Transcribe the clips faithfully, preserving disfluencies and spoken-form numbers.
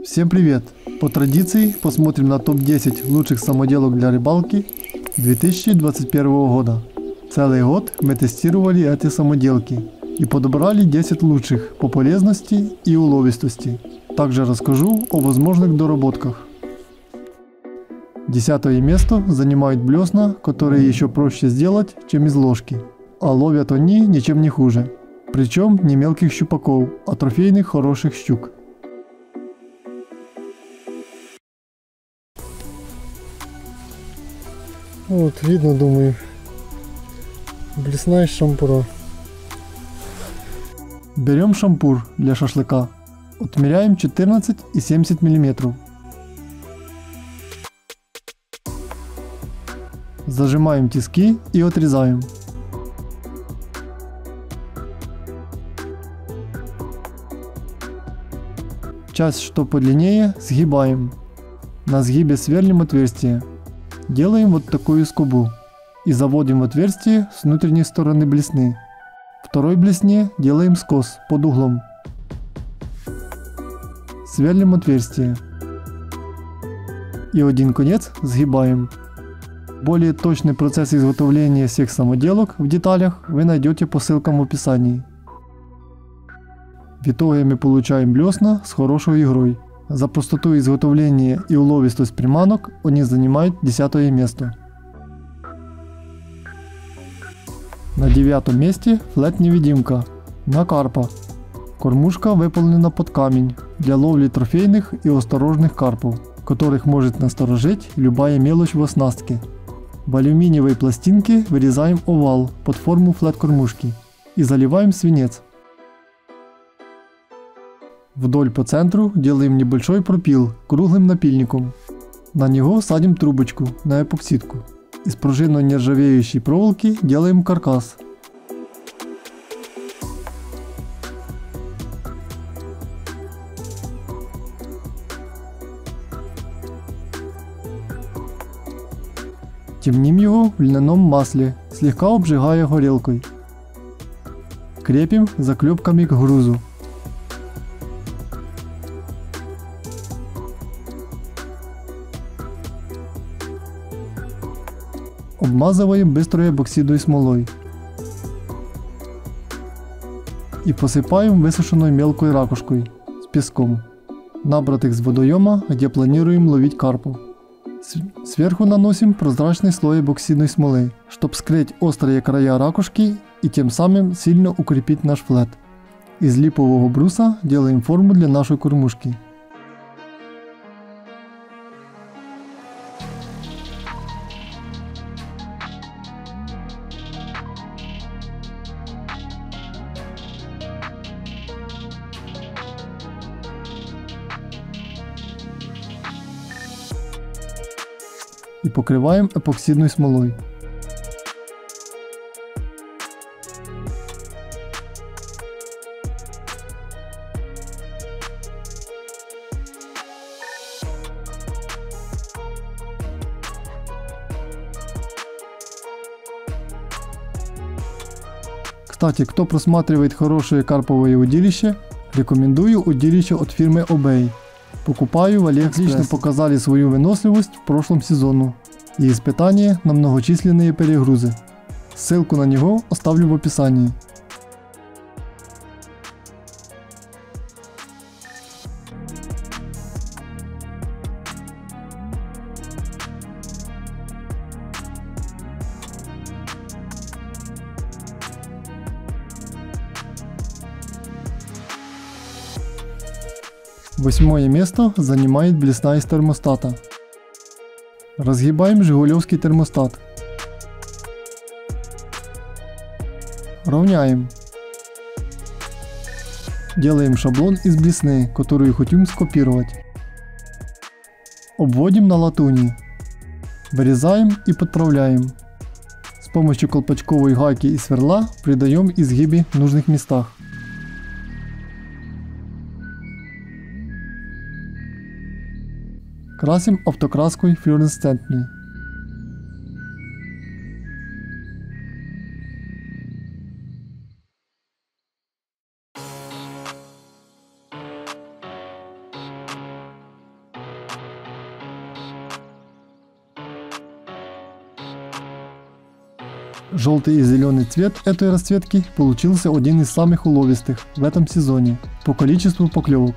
Всем привет! По традиции посмотрим на топ десять лучших самоделок для рыбалки две тысячи двадцать первого года. Целый год мы тестировали эти самоделки и подобрали десять лучших по полезности и уловистости. Также расскажу о возможных доработках. Десятое место занимают блесна, которые еще проще сделать, чем из ложки. А ловят они ничем не хуже. Причем не мелких щупаков, а трофейных хороших щук. Вот видно, думаю, блесна из шампура. Берем шампур для шашлыка. Отмеряем четырнадцать и семьдесят миллиметров. Зажимаем тиски и отрезаем. Часть, что подлиннее, сгибаем. На сгибе сверлим отверстие. Делаем вот такую скобу и заводим в отверстие с внутренней стороны блесны. Второй блесне делаем скос под углом. Сверлим отверстие. И один конец сгибаем. Более точный процесс изготовления всех самоделок в деталях вы найдете по ссылкам в описании. В итоге мы получаем блесна с хорошей игрой. За простоту изготовления и уловистость приманок они занимают десятое место. На девятом месте флет-невидимка на карпа. Кормушка выполнена под камень для ловли трофейных и осторожных карпов, которых может насторожить любая мелочь в оснастке. В алюминиевой пластинке вырезаем овал под форму флет-кормушки и заливаем свинец. Вдоль по центру делаем небольшой пропил круглым напильником. На него садим трубочку на эпоксидку. Из пружинной нержавеющей проволоки делаем каркас. Темним его в льняном масле, слегка обжигая горелкой. Крепим заклепками к грузу. Обмазываем быстрой эпоксидной смолой и посыпаем высушенной мелкой ракушкой с песком, набратых с водоема, где планируем ловить карпов. Сверху наносим прозрачный слой эпоксидной смолы, чтобы скрыть острые края ракушки и тем самым сильно укрепить наш флет. Из липового бруса делаем форму для нашей кормушки. И покрываем эпоксидной смолой. Кстати, кто просматривает хорошие карповые удилища, рекомендую удилище от фирмы Obey. Покупаю в AliExpress. Отлично показали свою выносливость в прошлом сезоне и испытания на многочисленные перегрузы. Ссылку на него оставлю в описании. Восьмое место занимает блесна из термостата. Разгибаем жигулевский термостат. Равняем. Делаем шаблон из блесны, которую хотим скопировать. Обводим на латуни. Вырезаем и подправляем. С помощью колпачковой гайки и сверла придаем изгибы в нужных местах. Красим автокраской флуоресцентной. Желтый и зеленый цвет этой расцветки получился один из самых уловистых в этом сезоне по количеству поклевок.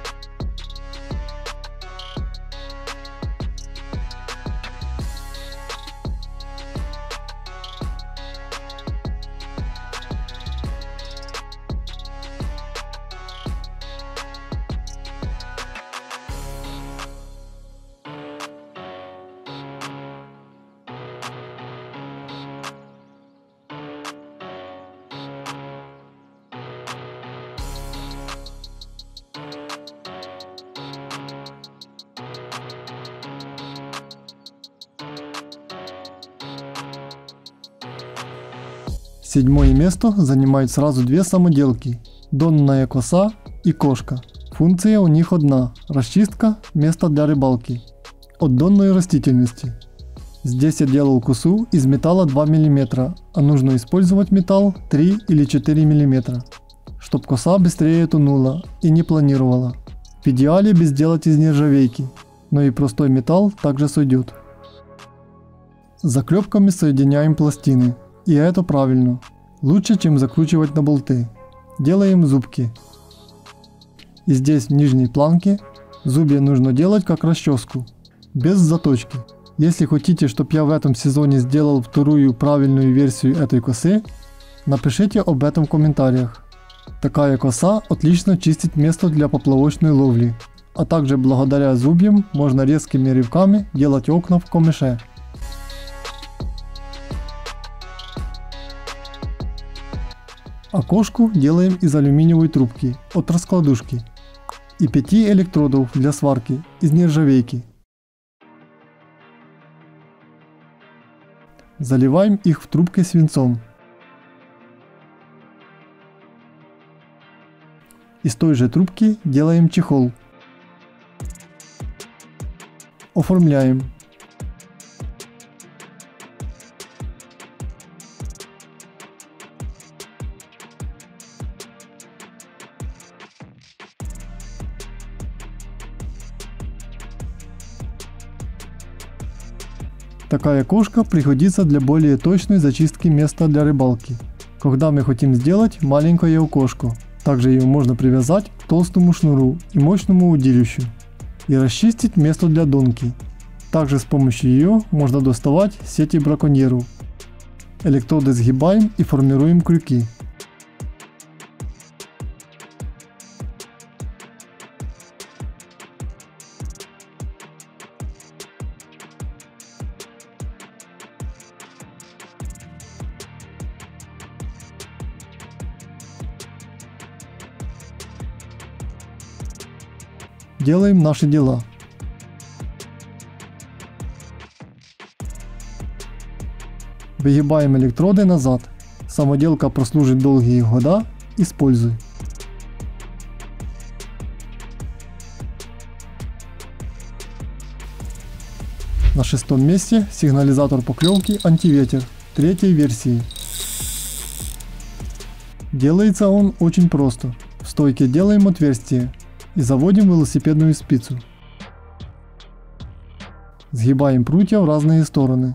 Седьмое место занимают сразу две самоделки – донная коса и кошка. Функция у них одна – расчистка места для рыбалки от донной растительности. Здесь я делал косу из металла два миллиметра, а нужно использовать металл три или четыре миллиметра, чтобы коса быстрее тонула и не планировала. В идеале бы сделать из нержавейки, но и простой металл также сойдет. Заклепками соединяем пластины. И это правильно. Лучше, чем закручивать на болты. Делаем зубки. И здесь в нижней планке зубья нужно делать как расческу, без заточки. Если хотите, чтобы я в этом сезоне сделал вторую правильную версию этой косы, напишите об этом в комментариях. Такая коса отлично чистит место для поплавочной ловли, а также благодаря зубьям можно резкими рывками делать окна в камыше. Окошку делаем из алюминиевой трубки от раскладушки и пяти электродов для сварки из нержавейки. Заливаем их в трубкой свинцом. Из той же трубки делаем чехол. Оформляем. Такая кошка пригодится для более точной зачистки места для рыбалки, когда мы хотим сделать маленькое окошко. Также ее можно привязать к толстому шнуру и мощному удилищу и расчистить место для донки. Также с помощью ее можно доставать сети браконьеров. Электроды сгибаем и формируем крюки. Делаем наши дела. Выгибаем электроды назад. Самоделка прослужит долгие года. Используй. На шестом месте сигнализатор поклевки антиветер третьей версии. Делается он очень просто. В стойке делаем отверстие и заводим велосипедную спицу. Сгибаем прутья в разные стороны.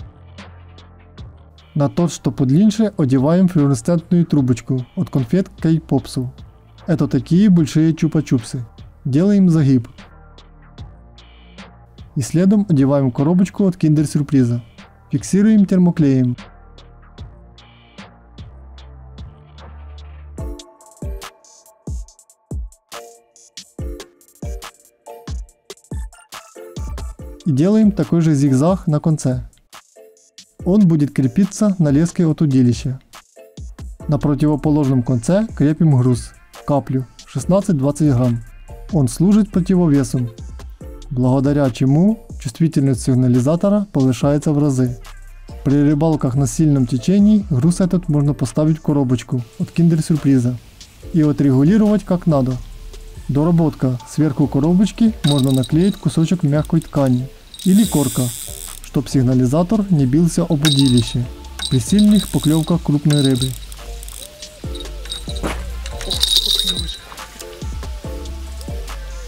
На тот, что подлиннее, одеваем флуоресцентную трубочку от конфет Кей-Попсу. Это такие большие чупа-чупсы. Делаем загиб. И следом одеваем коробочку от киндер-сюрприза. Фиксируем термоклеем. И делаем такой же зигзаг на конце. Он будет крепиться на леске от удилища. На противоположном конце крепим груз в каплю шестнадцать-двадцать грамм. Он служит противовесом, благодаря чему чувствительность сигнализатора повышается в разы. При рыбалках на сильном течении груз этот можно поставить в коробочку от киндер-сюрприза и отрегулировать как надо. Доработка: сверху коробочки можно наклеить кусочек мягкой ткани или корка, чтобы сигнализатор не бился об удилище при сильных поклевках крупной рыбы.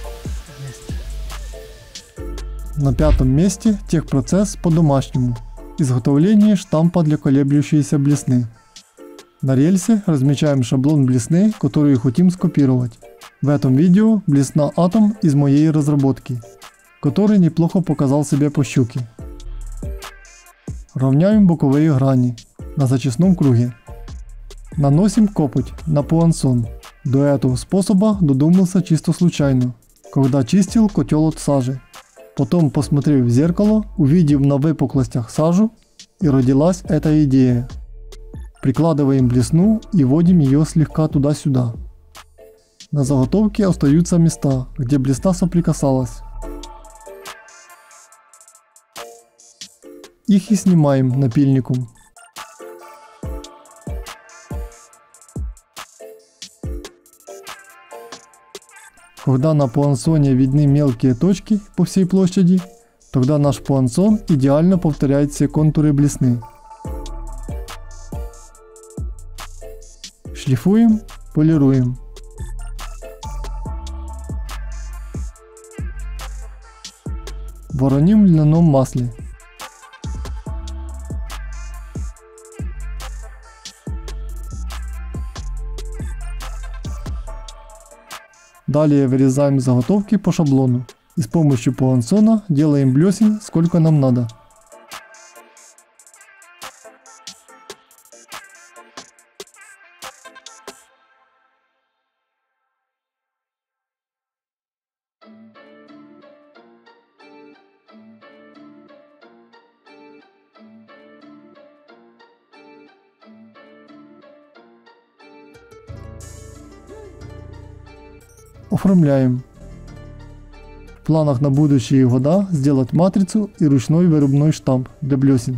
На пятом месте техпроцесс по-домашнему. Изготовление штампа для колеблющейся блесны. На рельсе размечаем шаблон блесны, которую хотим скопировать. В этом видео блесна Atom из моей разработки, который неплохо показал себя по щуке. Равняем боковые грани на зачистном круге. Наносим копоть на пуансон. До этого способа додумался чисто случайно, когда чистил котел от сажи. Потом, посмотрев в зеркало, увидев на выпуклостях сажу, и родилась эта идея. Прикладываем блесну и вводим ее слегка туда-сюда. На заготовке остаются места, где блесна соприкасалась. Их и снимаем напильником. Когда на пуансоне видны мелкие точки по всей площади, тогда наш пуансон идеально повторяет все контуры блесны. Шлифуем, полируем. Вороним в льняном масле. Далее вырезаем заготовки по шаблону и с помощью пуансона делаем блесен сколько нам надо. Оформляем. В планах на будущие года сделать матрицу и ручной вырубной штамп для блесен.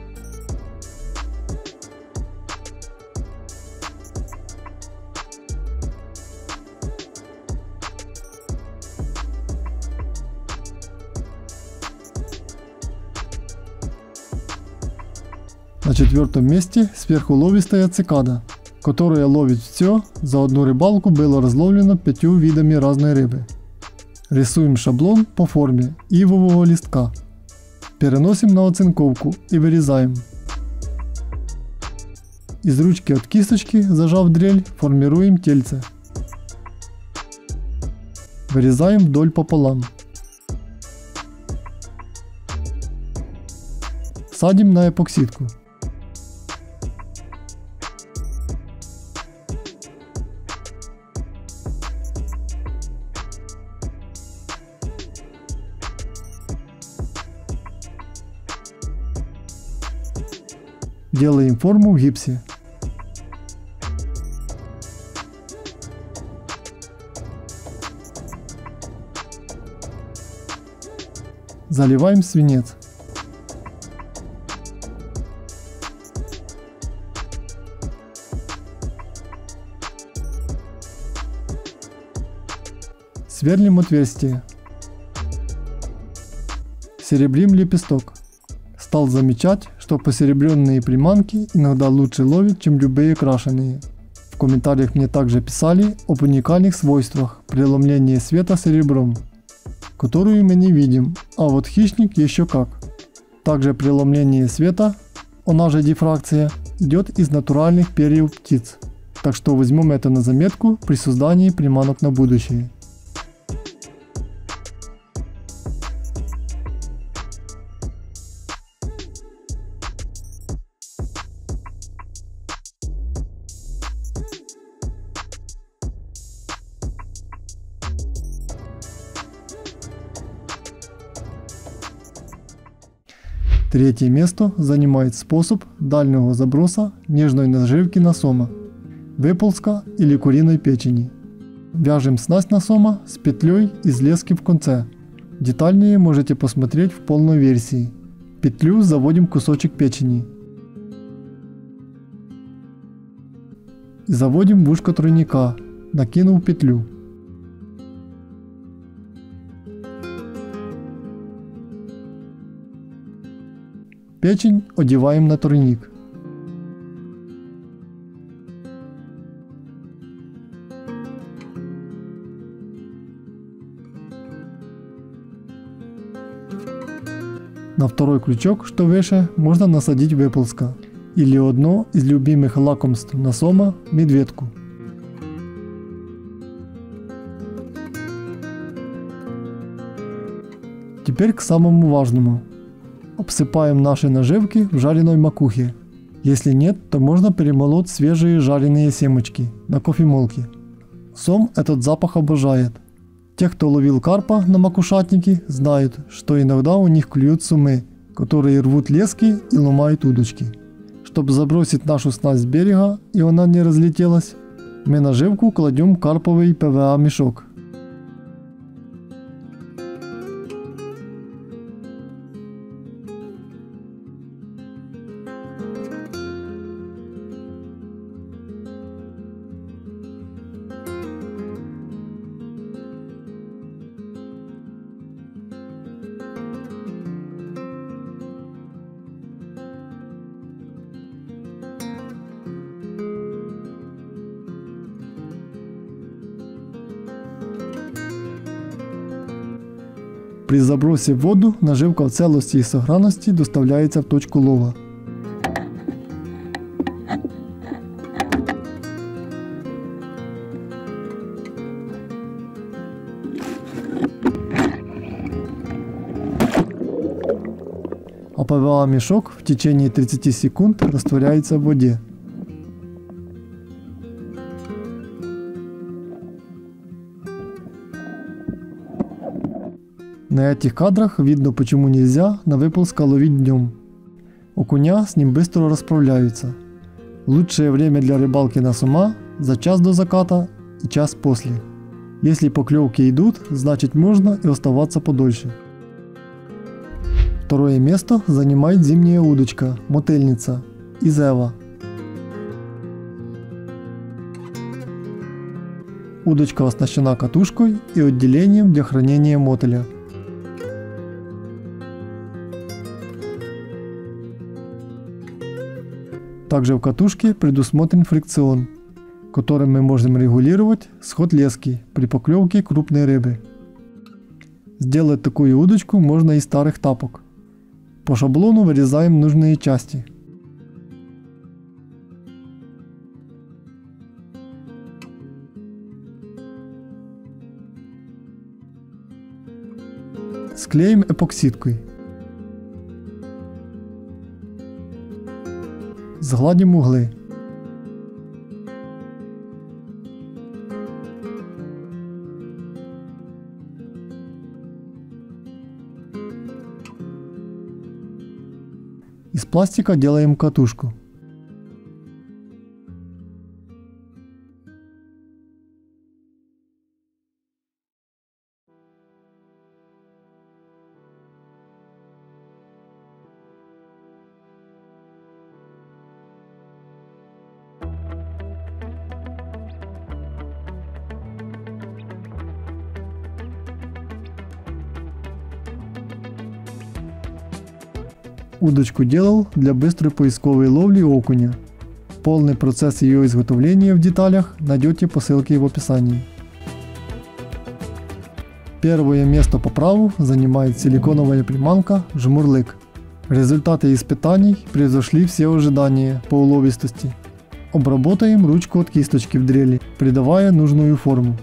На четвертом месте сверхуловистая цикада, которая ловит все. За одну рыбалку было разловлено пятью видами разной рыбы. Рисуем шаблон по форме ивового листка. Переносим на оцинковку и вырезаем. Из ручки от кисточки, зажав дрель, формируем тельце. Вырезаем вдоль пополам. Садим на эпоксидку. Делаем форму в гипсе. Заливаем свинец. Сверлим отверстие. Серебрим лепесток. Стал замечать, что посеребренные приманки иногда лучше ловят, чем любые крашеные. В комментариях мне также писали об уникальных свойствах преломления света серебром, которую мы не видим, а вот хищник еще как. Также преломление света, она же дифракция, идет из натуральных перьев птиц, так что возьмем это на заметку при создании приманок на будущее. Третье место занимает способ дальнего заброса нежной наживки на сома, выползка или куриной печени. Вяжем снасть на сома с петлей из лески в конце. Детальнее можете посмотреть в полной версии. В петлю заводим кусочек печени. И заводим в ушко тройника, накинув петлю. Печень одеваем на тройник. На второй крючок, что выше, можно насадить выползка или одно из любимых лакомств насома – медведку. Теперь к самому важному. Обсыпаем наши наживки в жареной макухе. Если нет, то можно перемолоть свежие жареные семечки на кофемолке. Сом этот запах обожает. Те, кто ловил карпа на макушатнике, знают, что иногда у них клюют сумы, которые рвут лески и ломают удочки. Чтобы забросить нашу снасть с берега и она не разлетелась, мы наживку кладем в карповый пэ вэ а мешок. При забросе в воду наживка в целости и сохранности доставляется в точку лова. А пэ вэ а мешок в течение тридцати секунд растворяется в воде. На этих кадрах видно, почему нельзя на выползка ловить днем. Окуня с ним быстро расправляются. Лучшее время для рыбалки на сума за час до заката и час после. Если поклевки идут, значит можно и оставаться подольше. Второе место занимает зимняя удочка мотельница из Эва. Удочка оснащена катушкой и отделением для хранения мотеля. Также в катушке предусмотрен фрикцион, которым мы можем регулировать сход лески при поклевке крупной рыбы. Сделать такую удочку можно из старых тапок. По шаблону вырезаем нужные части. Склеим эпоксидкой. Згладим угли. Из пластика делаем катушку. Удочку делал для быстрой поисковой ловли окуня. Полный процесс ее изготовления в деталях найдете по ссылке в описании. Первое место по праву занимает силиконовая приманка «Жмурлык». Результаты испытаний превзошли все ожидания по уловистости. Обработаем ручку от кисточки в дрели, придавая нужную форму.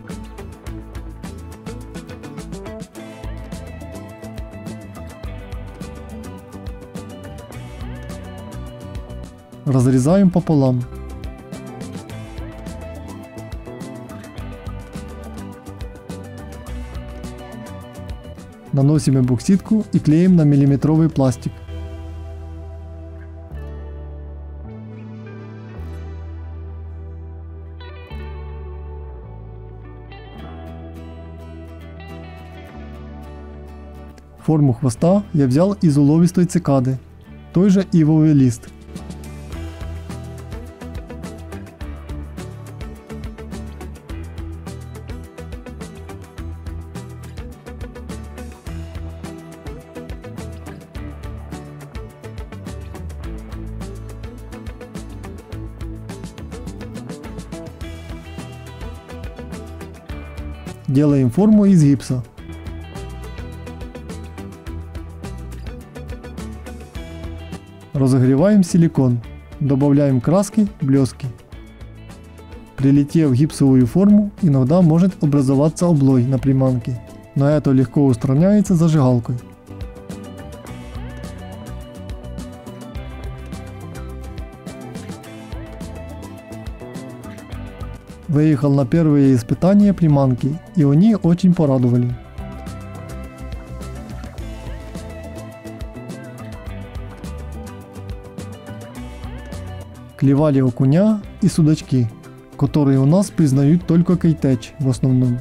Разрезаем пополам. Наносим эпоксидку и клеим на миллиметровый пластик. Форму хвоста я взял из уловистой цикады, той же ивовый лист. Делаем форму из гипса. Разогреваем силикон. Добавляем краски, блески. При литье в гипсовую форму иногда может образоваться облой на приманке, но это легко устраняется зажигалкой. Выехал на первые испытания приманки, и они очень порадовали. Клевали окуня и судачки, которые у нас признают только Кейтеч в основном.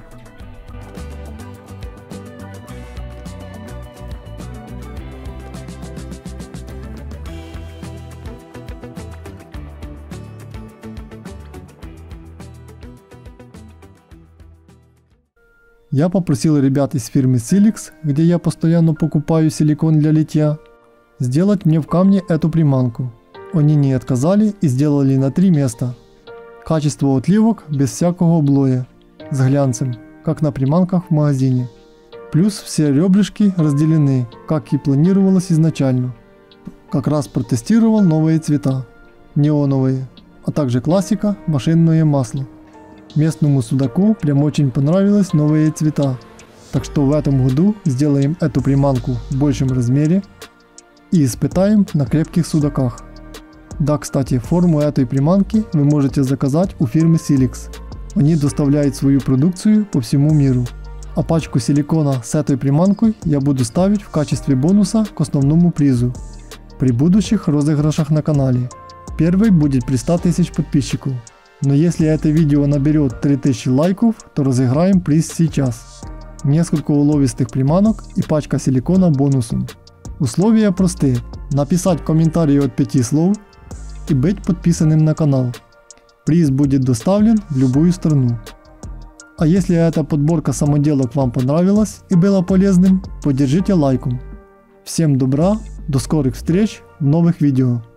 Я попросил ребят из фирмы Silix, где я постоянно покупаю силикон для литья, сделать мне в камне эту приманку. Они не отказали и сделали на три места. Качество отливок без всякого облоя, с глянцем, как на приманках в магазине. Плюс все ребрышки разделены, как и планировалось изначально. Как раз протестировал новые цвета, неоновые, а также классика, машинное масло. Местному судаку прям очень понравились новые цвета, так что в этом году сделаем эту приманку в большем размере и испытаем на крепких судаках. Да, кстати, форму этой приманки вы можете заказать у фирмы Silix. Они доставляют свою продукцию по всему миру. А пачку силикона с этой приманкой я буду ставить в качестве бонуса к основному призу при будущих розыгрышах на канале. Первый будет при ста тысяч подписчиков. Но если это видео наберет три тысячи лайков, то разыграем приз сейчас. Несколько уловистых приманок и пачка силикона бонусом. Условия простые. Написать в комментарии от пяти слов и быть подписанным на канал. Приз будет доставлен в любую страну. А если эта подборка самоделок вам понравилась и была полезным, поддержите лайком. Всем добра, до скорых встреч в новых видео.